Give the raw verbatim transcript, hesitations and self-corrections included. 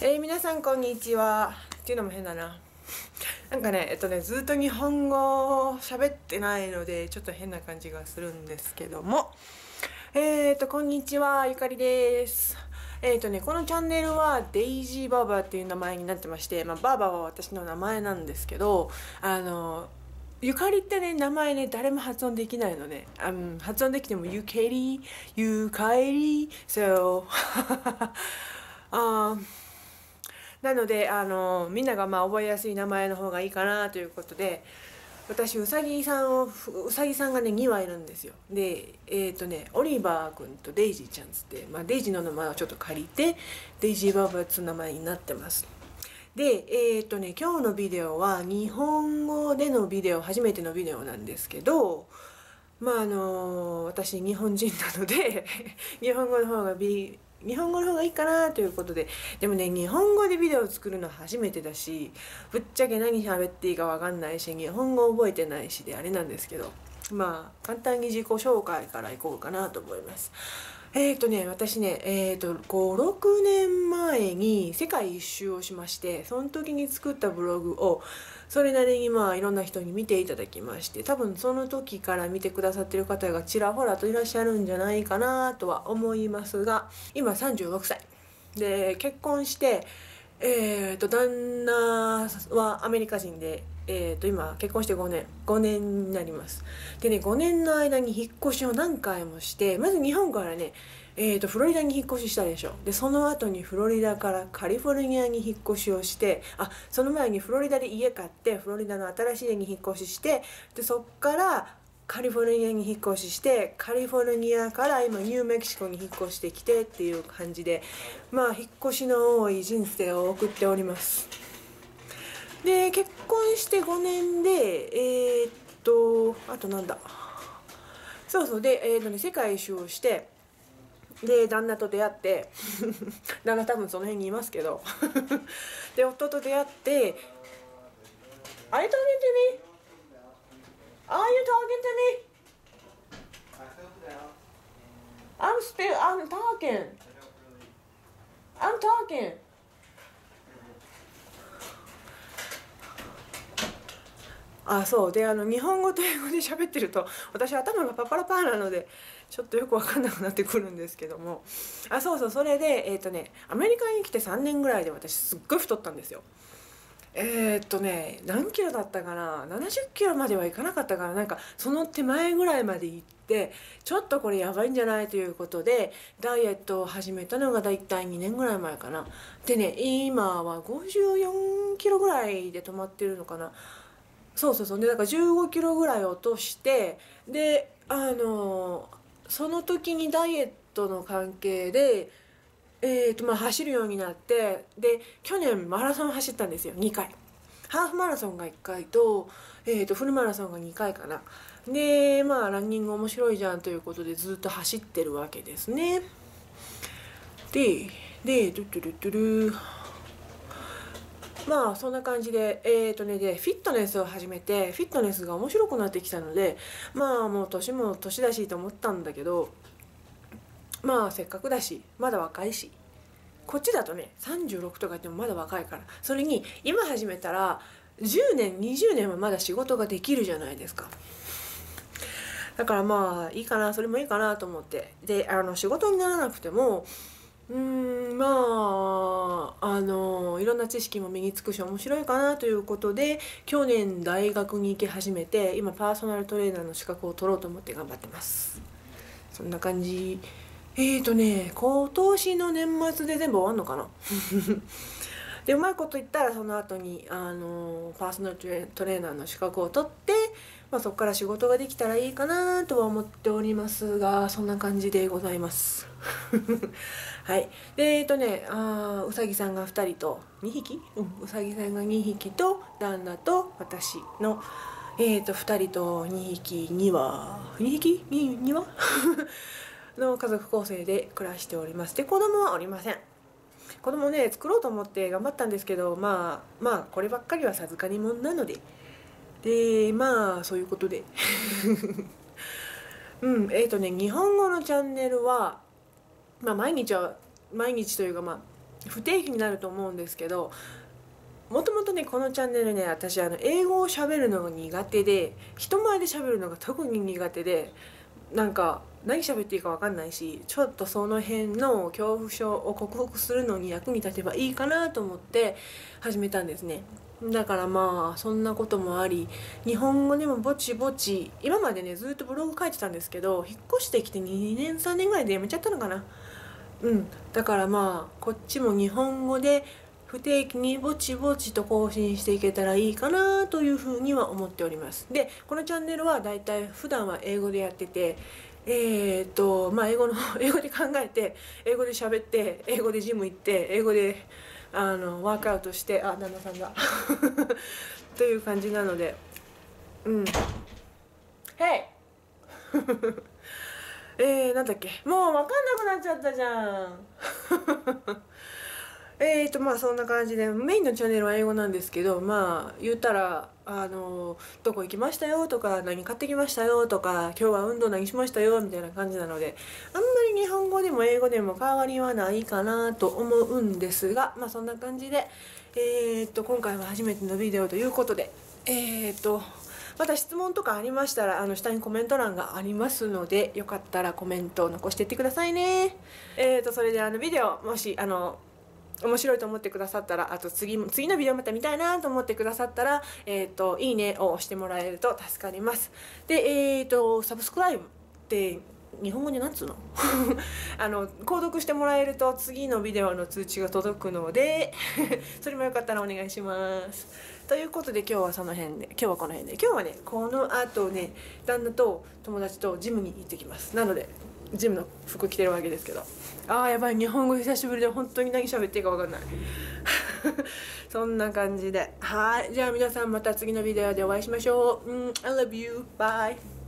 えー、皆さんこんにちはっていうのも変だな。なんかねえっとねずっと日本語喋ってないのでちょっと変な感じがするんですけども、えーとこんにちは、ゆかりです。えーとねこのチャンネルはデイジーバーバーっていう名前になってまして、まあ、バーバーは私の名前なんですけど、あのゆかりってね名前ね誰も発音できないのね。あの発音できてもゆけりゆかり so あーなのであのみんながまあ覚えやすい名前の方がいいかなということで、私うさぎさんをうさぎさんがねに羽いるんですよ。でえっ、ー、とねオリバー君とデイジーちゃんつって、まあ、デイジーの名前をちょっと借りてデイジーバーバーっていう名前になってます。でえっ、ー、とね今日のビデオは日本語でのビデオ、初めてのビデオなんですけど、まああの私日本人なので日本語の方がビ日本語の方がいいかなということで、でもね日本語でビデオを作るのは初めてだし、ぶっちゃけ何喋っていいか分かんないし日本語覚えてないしであれなんですけど、まあ簡単に自己紹介からいこうかなと思います。えっ、ー、とね私ねえっ、ー、とごろくねんまえに世界一周をしまして、その時に作ったブログをそれなりにまあいろんな人に見ていただきまして、多分その時から見てくださってる方がちらほらといらっしゃるんじゃないかなとは思いますが、今さんじゅうろくさいで結婚して、えー、と旦那はアメリカ人で、えー、と今結婚してごねんごねんになります。でねごねんの間に引っ越しを何回もして、まず日本からね、えー、とフロリダに引っ越ししたでしょ。でその後にフロリダからカリフォルニアに引っ越しをして、あその前にフロリダで家買ってフロリダの新しい家に引っ越しして、でそっからカリフォルニアに引っ越しして、カリフォルニアから今ニューメキシコに引っ越してきてっていう感じで、まあ引っ越しの多い人生を送っております。で結婚してごねんでえー、っとあとなんだそうそうで、えー、っとね世界一周をして、で旦那と出会って旦那多分その辺にいますけどで夫と出会って、Are you talking to me? Are you talking to me? I'm still, I'm talking. I'm talking. あ、そうであの日本語と英語で喋ってると私頭がパパラパーなのでちょっとよく分かんなくなってくるんですけども、あそうそうそれでえっ、ー、とねアメリカに来てさんねんぐらいで私すっごい太ったんですよ。えー、っとね何キロだったかな、ななじゅっキロまではいかなかったから、なんかその手前ぐらいまで行って、ちょっとこれやばいんじゃないということでダイエットを始めたのがだいたいにねんぐらい前かな。でね今はごじゅうよんキロぐらいで止まってるのかな。そうそうそうでだからじゅうごキロぐらい落として、であのその時にダイエットの関係でえーとまあ、走るようになって、で去年マラソン走ったんですよ、にかい。ハーフマラソンがいっかいと、えーとフルマラソンがにかいかな。でまあランニング面白いじゃんということでずっと走ってるわけですね。ででドゥドゥドゥドゥルまあそんな感じでえーとねでフィットネスを始めて、フィットネスが面白くなってきたので、まあもう年も年だしと思ったんだけど、まあせっかくだしまだ若いし、こっちだとねさんじゅうろくとか言ってもまだ若いから、それに今始めたらじゅうねんにじゅうねんはまだ仕事ができるじゃないですか。だからまあいいかな、それもいいかなと思って、であの仕事にならなくてもうーんまああのいろんな知識も身につくし面白いかなということで、去年大学に行き始めて今パーソナルトレーナーの資格を取ろうと思って頑張ってます。そんな感じ。えーとね今年の年末で全部終わんのかなでうまいこと言ったらその後にあのパーソナルトレーナーの資格を取って、まあ、そこから仕事ができたらいいかなとは思っておりますが、そんな感じでございますはいでえーとねあうさぎさんがふたりとにひき、うん、うさぎさんがにひきと旦那と私のえーとふたりとにひきに羽にひきに羽の家族構成で暮らしております。で子供はおりません。子供ね作ろうと思って頑張ったんですけど、まあまあこればっかりは授かり物なので、でまあそういうことでうんえっ、ー、とね日本語のチャンネルはまあ毎日は毎日というかまあ不定期になると思うんですけど、もともとねこのチャンネルね、私あの英語を喋るのが苦手で、人前で喋るのが特に苦手で、なんか何喋っていいか分かんないし、ちょっとその辺の恐怖症を克服するのに役に立てばいいかなと思って始めたんですね。だからまあそんなこともあり、日本語でもぼちぼち、今までねずっとブログ書いてたんですけど、引っ越してきてにねんさんねんぐらいでやめちゃったのかな。うんだからまあこっちも日本語で不定期にぼちぼちと更新していけたらいいかなというふうには思っております。でこのチャンネルはだいたい普段は英語でやってて、えー、っとまあ英語の英語で考えて、英語で喋って、英語でジム行って、英語であのワークアウトして、あ、旦那さんがという感じなので、うん。Hey! えー、なんだっけ、もう分かんなくなっちゃったじゃん。えーとまあそんな感じで、メインのチャンネルは英語なんですけど、まあ言ったらあのどこ行きましたよとか、何買ってきましたよとか、今日は運動何しましたよみたいな感じなので、あんまり日本語でも英語でも変わりはないかなと思うんですが、まあそんな感じで、えーと今回は初めてのビデオということで、えーとまた質問とかありましたら、あの下にコメント欄がありますので、よかったらコメントを残していってくださいね。えーとそれであのビデオもしあの面白いと思ってくださったら、あと次も次のビデオまた見たいなと思ってくださったら、えーといいねを押してもらえると助かります。で、えーとサブスクライブって日本語になんつうのあの購読してもらえると次のビデオの通知が届くのでそれもよかったらお願いします。ということで今日はその辺で、今日はこの辺で、今日はねこのあとね旦那と友達とジムに行ってきます。なのでジムの服着てるわけですけど、あーやばい、日本語久しぶりで本当に何喋っていいか分かんないそんな感じで、はい、じゃあ皆さんまた次のビデオでお会いしましょう。うん、I love you. Bye.